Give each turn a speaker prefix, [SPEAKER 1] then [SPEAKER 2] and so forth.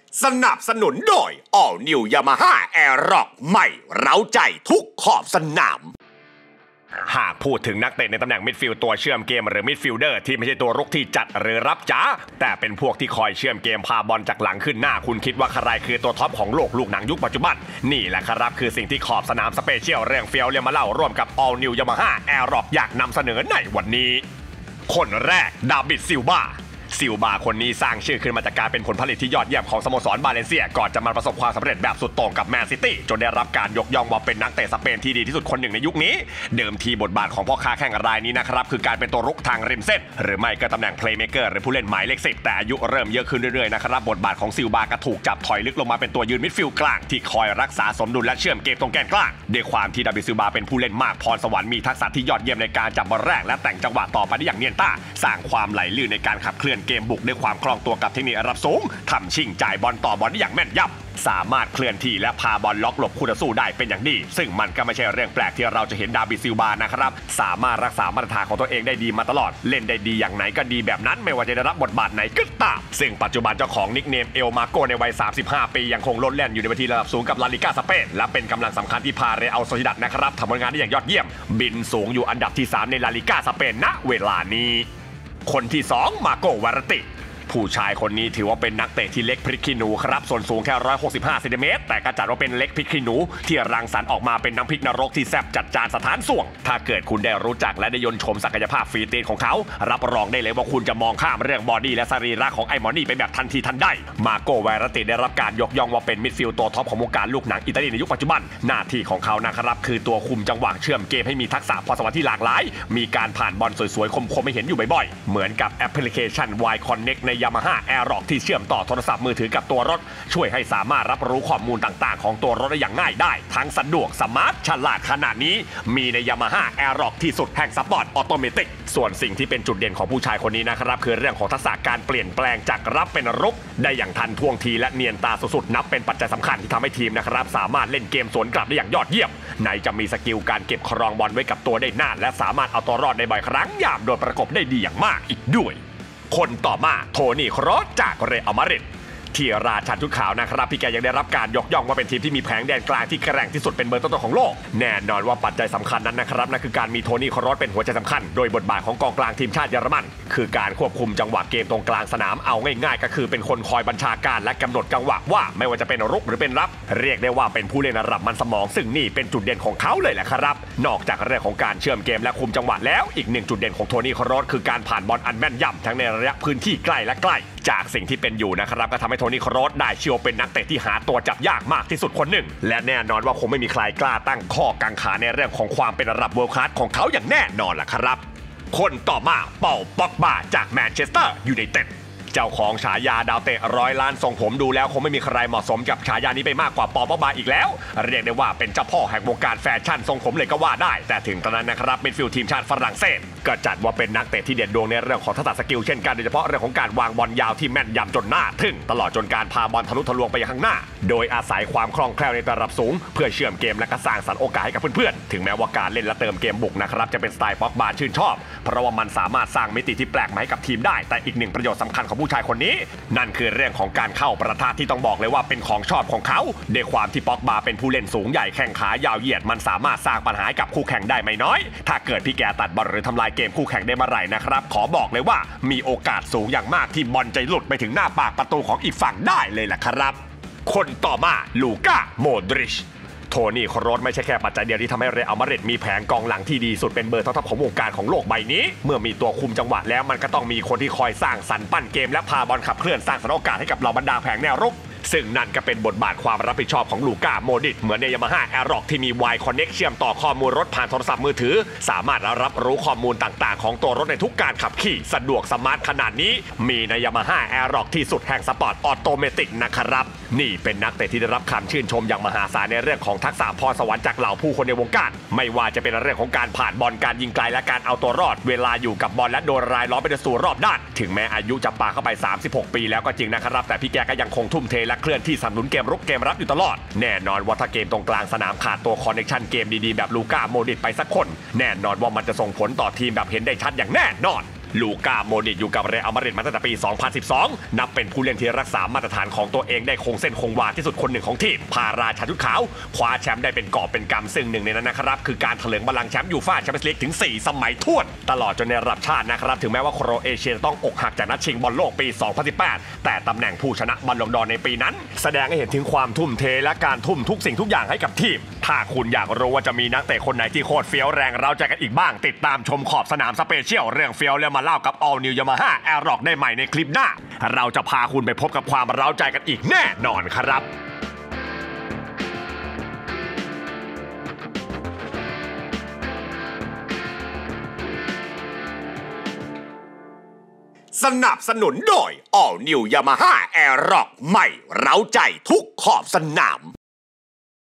[SPEAKER 1] สนับสนุนโดย All New Yamaha Aerox ใหม่เร้าใจทุกขอบสนามหากพูดถึงนักเตะในตำแหน่งมิดฟิลด์ตัวเชื่อมเกมหรือมิดฟิลเดอร์ที่ไม่ใช่ตัวรุกที่จัดหรือรับจ๋าแต่เป็นพวกที่คอยเชื่อมเกมพาบอลจากหลังขึ้นหน้าคุณคิดว่าใครคือตัวท็อปของโลกลูกหนังยุคปัจจุบันนี่แหละครับคือสิ่งที่ขอบสนามสเปเชียลเรื่องเฟี้ยวเรียมาเล่าร่วมกับ All New Yamaha Aerox อยากนำเสนอในวันนี้คนแรกดาวิดซิลวาคนนี้สร้างชื่อขึ้นมาจากการเป็นผลผลิตที่ยอดเยี่ยมของสโมสรบาเลนเซียก่อนจะมาประสบความสำเร็จแบบสุดโต่งกับแมนซิตี้จนได้รับการยกย่องว่าเป็นนักเตะสเปนที่ดีที่สุดคนหนึ่งในยุคนี้เดิมทีบทบาทของพ่อค้าแข่งรายนี้นะครับคือการเป็นตัวรุกทางริมเส้นหรือไม่ก็ตำแหน่งเพลย์เมเกอร์หรือผู้เล่นหมายเลข10แต่อายุเริ่มเยอะขึ้นเรื่อยๆนะครับบทบาทของซิลวาก็ถูกจับถอยลึกลงมาเป็นตัวยืนมิดฟิลด์กลางที่คอยรักษาสมดุลและเชื่อมเกมตรงแกนกลางด้วยความที่ดาวิดซิลวาเป็นผู้เล่นมากพรสวรรค์มีทักษะที่ยอดเยี่ยมในการจับบอลแรกและแต่งจังหวะต่อไปได้อย่างเนียนตาสร้างความไหลลื่นในการขับเคลื่อนเกมบุกด้วยความคล่องตัวกับเทคนิคระดับสูงทำชิงจ่ายบอลต่อบอลได้อย่างแม่นยำสามารถเคลื่อนที่และพาบอลล็อกหลบคู่ต่อสู้ได้เป็นอย่างดีซึ่งมันก็ไม่ใช่เรื่องแปลกที่เราจะเห็นดาวิดซิลวานะครับสามารถรักษามาตรฐานของตัวเองได้ดีมาตลอดเล่นได้ดีอย่างไหนก็ดีแบบนั้นไม่ว่าจะได้รับบทบาทไหนก็ตามซึ่งปัจจุบันเจ้าของนิกเนมเอลมาโกในวัย35ปียังคงโลดแล่นอยู่ในเวทีระดับสูงกับลาลิก้าสเปนและเป็นกำลังสำคัญที่พาเรอัลโซซิดัดนะครับทำผลงานได้อย่างยอดเยี่ยมบินสูงอยู่อันดับที่3ในลาลิก้าสเปนณเวลานี้คนที่2มาโกวาราติผู้ชายคนนี้ถือว่าเป็นนักเตะที่เล็กพริกขี้หนูครับส่วนสูงแค่165 เซนติเมตรแต่ก็จัดว่าเป็นเล็กพริกขี้หนูที่รังสรรค์ออกมาเป็นน้ำพริกนรกที่แซ่บจัดจานสถานส่วงถ้าเกิดคุณได้รู้จักและได้ยนต์ชมศักยภาพฝีตีนของเขารับรองได้เลยว่าคุณจะมองข้ามเรื่องบอดี้และสรีระของไอ้หมอนี่ไปแบบทันทีทันใดมาโกวาราติได้รับการยกย่องว่าเป็นมิดฟิลด์ตัวท็อปของวงการลูกหนังอิตาลีในยุคปัจจุบันหน้าที่ของเขานะครับคือตัวคุมจังหวะเชื่อมเกมให้มีทักษะพรสวรรค์ที่หลากหลายมีการผ่านบอลสวยๆคมๆให้เห็นอยู่บ่อยๆเหมือนกับแอปพลิเคชัน Y Connect ใน Yamaha Aeroxที่เชื่อมต่อโทรศัพท์มือถือกับตัวรถช่วยให้สามารถรับรู้ข้อมูลต่างๆของตัวรถได้อย่างง่ายได้ทั้งสะดวกสมาร์ทฉลาดขนาดนี้มีใน Yamaha Aerox ที่สุดแห่งสปอร์ตออโตเมติกส่วนสิ่งที่เป็นจุดเด่นของผู้ชายคนนี้นะครับคือเรื่องของทักษะการเปลี่ยนแปลงจากรับเป็นรุกได้อย่างทันท่วงทีและเนียนตาสุดๆนับเป็นปัจจัยสำคัญที่ทำให้ทีมนะครับสามารถเล่นเกมสวนกลับได้อย่างยอดเยี่ยมไหนจะมีสกิลการเก็บครองบอลไว้กับตัวได้นานและสามารถเอาตัวรอดในบ่อยครั้งยามโดนประกบได้ดีอย่างมากอีกด้วยคนต่อมาโทนี่ ครอสจากเรอัลมาดริดที่ราชันชุดขาวนะครับพี่แกยังได้รับการยกย่องว่าเป็นทีมที่มีแผงแดนกลางที่แกร่งที่สุดเป็นเบอร์ต้นๆของโลกแน่นอนว่าปัจจัยสำคัญนั้นนะครับนั่นคือการมีโทนี่ ครอสเป็นหัวใจสำคัญโดยบทบาทของกองกลางทีมชาติเยอรมันคือการควบคุมจังหวะเกมตรงกลางสนามเอาง่ายๆก็คือเป็นคนคอยบัญชาการและกำหนดจังหวะว่าไม่ว่าจะเป็นรุกหรือเป็นรับเรียกได้ว่าเป็นผู้เล่นระดับมันสมองซึ่งนี่เป็นจุดเด่นของเขาเลยแหละครับนอกจากเรื่องของการเชื่อมเกมและคุมจังหวะแล้วอีกหนึ่งจุดเด่นของโทนี่ ครอสคือการผ่านบอลอันแม่นยำทั้งในระยะพื้นที่ใกล้และไกลจากสิ่งที่เป็นอยู่นะครับก็ทำให้โทนี่ ครอสได้เชื่อเป็นนักเตะที่หาตัวจับยากมากที่สุดคนหนึ่งและแน่นอนว่าคงไม่มีใครกล้าตั้งข้อกังขาในเรื่องของความเป็นระดับเวิลด์คลาสของเขาอย่างแน่นอนล่ะครับคนต่อมาเปา ป็อกบาจากแมนเชสเตอร์ยูไนเต็ดเจ้าของฉายาดาวเตะ100 ล้านทรงผมดูแล้วคงไม่มีใครเหมาะสมกับฉายานี้ไปมากกว่าปอ ป็อกบาอีกแล้วเรียกได้ว่าเป็นเจ้าพ่อแห่งวงการแฟชั่นทรงผมเลยก็ว่าได้แต่ถึงตอนนั้นนะครับมิดฟิลด์ทีมชาติฝรั่งเศสก็จัดว่าเป็นนักเตะที่เด่นดวงในเรื่องของทักษะสกิลเช่นกันโดยเฉพาะเรื่องของการวางบอลยาวที่แม่นยำจนน่าทึ่งตลอดจนการพาบอลทะลุทะลวงไปข้างหน้าโดยอาศัยความคล่องแคล่วในระดับสูงเพื่อเชื่อมเกมและก็สร้างสรรค์โอกาสให้กับเพื่อนๆถึงแม้ว่าการเล่นและเติมเกมบุกนะครับจะเป็นสไตล์ป็อกบาชื่นชอบเพราะว่ามันสามารถสร้างมิติที่แปลกใหม่ให้กับทีมได้แต่อีกหนึ่งประโยชน์สำคัญของผู้ชายคนนี้นั่นคือเรื่องของการเข้าประทะที่ต้องบอกเลยว่าเป็นของชอบของเขาด้วยความที่ป็อกบาเป็นผู้เล่นสูงใหญ่แข้งขายาวเหยียดมันสามารถสร้างปัญหากับคู่แข่งได้ไม่น้อยถ้าเกิดพี่แกตัดบอลหรือทำลายเกมคู่แข่งได้เมื่อไหร่นะครับขอบอกเลยว่ามีโอกาสสูงอย่างมากที่บอลจะหลุดไปถึงหน้าปากประตูของอีกฝั่งได้เลยแหละครับคนต่อมาลูก้า โมดริชโทนี่ ครอสไม่ใช่แค่ปัจจัยเดียวที่ทำให้เรอัลมาดริดมีแผงกองหลังที่ดีสุดเป็นเบอร์ท็อปของวงการของโลกใบนี้เมื่อมีตัวคุมจังหวะแล้วมันก็ต้องมีคนที่คอยสร้างสรรค์ปั้นเกมและพาบอลขับเคลื่อนสร้างสรรค์โอกาสให้กับเหล่าบรรดาแผงแนวรุกซึ่งนั่นก็เป็นบทบาทความรับผิดชอบของลูก้า โมดริชเหมือนใน Yamaha Aerox ที่มี Y Connect เชื่อมต่อข้อมูลรถผ่านโทรศัพท์มือถือสามารถรับรู้ข้อมูลต่างๆของตัวรถในทุกการขับขี่สะดวกสมาร์ทขนาดนี้มีใน Yamaha Aerox ที่สุดแห่งสปอร์ตออโตเมติกนะครับนี่เป็นนักเตะที่ได้รับคำชื่นชมอย่างมหาศาลในเรื่องของทักษะพรสวรรค์จากเหล่าผู้คนในวงการไม่ว่าจะเป็นเรื่องของการผ่านบอลการยิงไกลและการเอาตัวรอดเวลาอยู่กับบอลและโดนรายล้อมไปสู่รอบด้านถึงแม้อายุจะปาเข้าไป36 ปีแล้วก็จริงนะครับแต่พี่แกก็ยังคงทุ่มเทและเคลื่อนที่สนับสนุนเกมรุกเกมรับอยู่ตลอดแน่นอนว่าถ้าเกมตรงกลางสนามขาดตัวคอนเนคชั่นเกมดีๆแบบลูก้า โมดริชไปสักคนแน่นอนว่ามันจะส่งผลต่อทีมแบบเห็นได้ชัดอย่างแน่นอนลูก้าโมดริชอยู่กับเรอัลมาดริดมาตั้งแต่ปี 2012 นับเป็นผู้เล่นที่รักษามาตรฐานของตัวเองได้คงเส้นคงวาที่สุดคนหนึ่งของทีมพาราชาชุดขาวคว้าแชมป์ได้เป็นกอบเป็นกำซึ่งหนึ่งในนั้นนะครับคือการเถลิงบัลลังก์แชมป์ยูฟ่าแชมเปี้ยนส์ลีกถึง4สมัยถ้วนตลอดจนในระดับชาตินะครับถึงแม้ว่าโครเอเชียต้องอกหักจากนัดชิงบอลโลกปี 2018 แต่ตำแหน่งผู้ชนะบอลลงดอร์ในปีนั้นแสดงให้เห็นถึงความทุ่มเทและการทุ่มทุกสิ่งทุกอย่างให้กับทีมถ้าคุณอยากรู้ว่าจะมีนักเตะคนไหนที่โคตรเฟี้ยวแรงเราใจกันอีกบ้างติดตามชมขอบสนามสเปเชียลเรื่องเฟี้ยวแล้วมาเล่ากับ All New Yamaha Aerox ได้ใหม่ในคลิปหน้าเราจะพาคุณไปพบกับความเร้าใจกันอีกแน่นอนครับสนับสนุนโดย All New Yamaha Aerox ใหม่เร้าใจทุกขอบสนาม